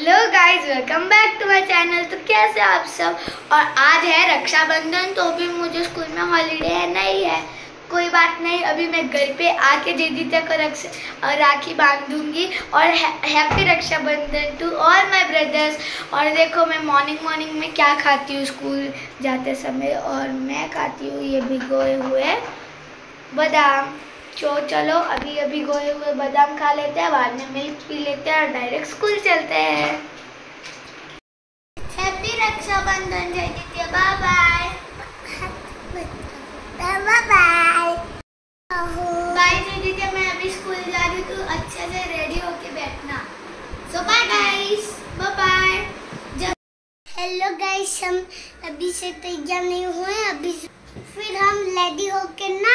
Hello guys, welcome back to my channel. तो कैसे आप सब। और आज है रक्षाबंधन, तो भी मुझे स्कूल में हॉलीडे है नहीं है, कोई बात नहीं। अभी मैं घर पे आके दीदी को राखी बांधूंगी। और happy Rakshabandhan to all my brothers. और देखो मैं मॉर्निंग में क्या खाती हूँ स्कूल जाते समय, और मैं खाती हूँ ये भिगोए हुए बादाम। चलो अभी भिगोए हुए बादाम खा लेते हैं, बाद में मिल्क पी लेते हैं और डायरेक्ट स्कूल चलते हैं। हैप्पी रक्षाबंधन जय दीदी, बाय बाय। बाय जय दीदी, मैं अभी स्कूल जा रही हूँ, अच्छे से रेडी होके बैठना। So bye guys, bye bye. Hello guys, हम अभी से तैयार नहीं हुए, अभी फिर हम रेडी होके ना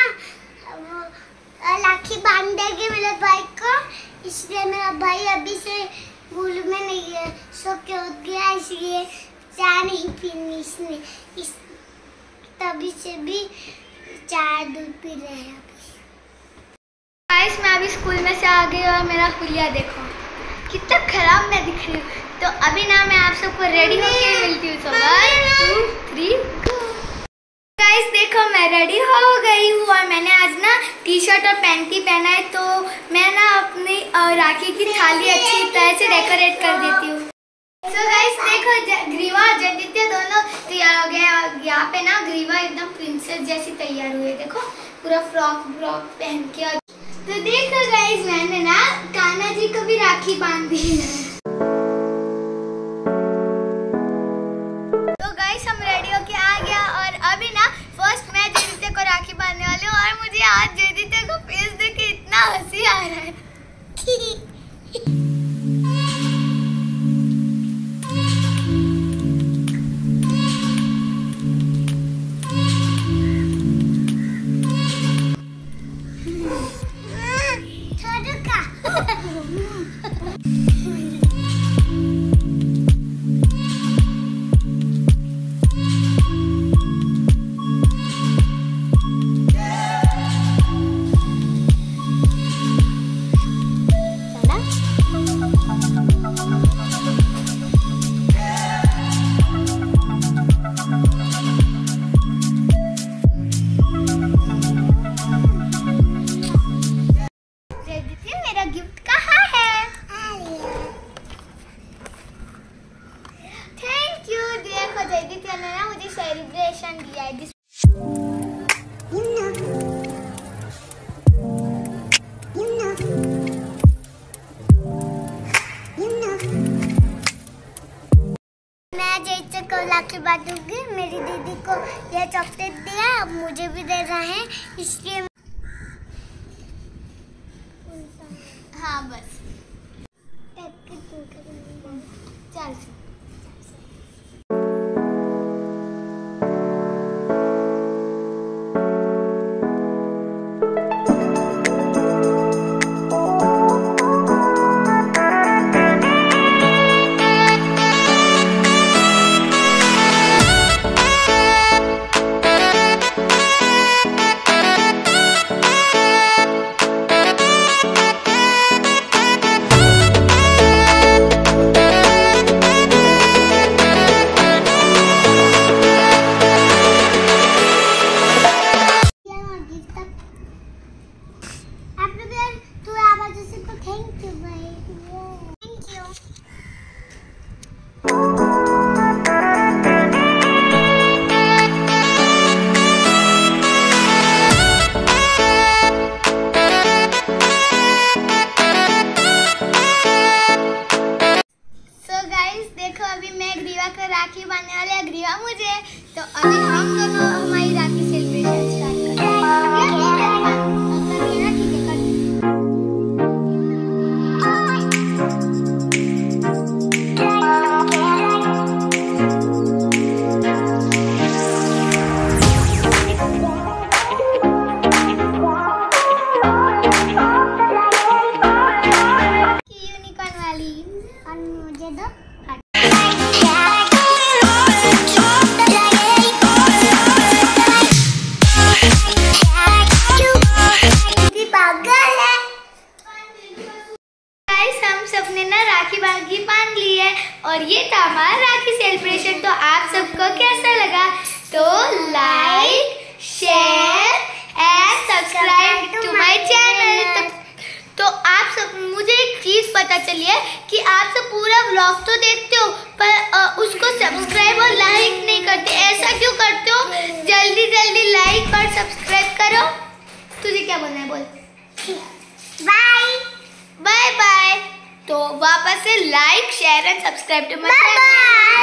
राखी बांध देंगे मेरे भाई को। इसलिए मेरा भाई अभी से स्कूल में नहीं है, सो के उठ गया, इसलिए चाय नहीं पीनी इसने, तभी से भी चाय दूध पी रहे हैं। गाइस मैं अभी स्कूल में से आ गई और मेरा हुलिया देखो कितना खराब मैं दिख रही हूँ। तो अभी ना मैं आप सबको रेडी होके मिलती हूँ। 1 2 3 गाइस देखो मैं रेडी हो गई हूँ, और मैंने आज ना टी शर्ट और पैंटी पहना है। तो मैं ना अपनी राखी की थाली अच्छी तरह से डेकोरेट कर देती हूँ। सो गाइस देखो ग्रीवा और जदित्य दोनों तैयार हो गए, और यहाँ पे ना ग्रीवा एकदम प्रिंसेस जैसी तैयार हुई है, देखो पूरा फ्रॉक पहन के। तो देखो गाइस मैंने ना कान्हा जी को भी राखी बांध दी है। तो गाइस हम रेडी होके आ गया, और अभी ना फर्स्ट मैं जदित्य को राखी बांधने वाली हूँ। और मुझे आज जदित्य को फेस देख के इतना हंसी आ रहा है। मुझे सेलिब्रेशन दिया है मैं जैसे को राखी बांधूंगी। मेरी दीदी को यह चॉकलेट दिया, अब मुझे भी दे रहा है, इसलिए हाँ बस चल। राखी बांधने वाले हैं ग्रीवा मुझे। तो अभी हम दोनों हमारी राखी सेलिब्रेशन स्टार्ट यूनिकॉर्न वाली, और मुझे दो राखी बांधी राखी बांध ली है और ये था हमारा राखी सेलिब्रेशन। तो आप सबको कैसा लगा? तो like, share and subscribe to my channel. तो आप सब, मुझे एक चीज पता चली है कि आप सब पूरा व्लॉग तो देखते हो पर उसको सब्सक्राइब और लाइक नहीं करते। ऐसा क्यों करते हो? जल्दी जल्दी लाइक और सब्सक्राइब करो। तुझे क्या बोलना है? बोल बाय बाय बाय। तो वापस से like, share and subscribe to my channel.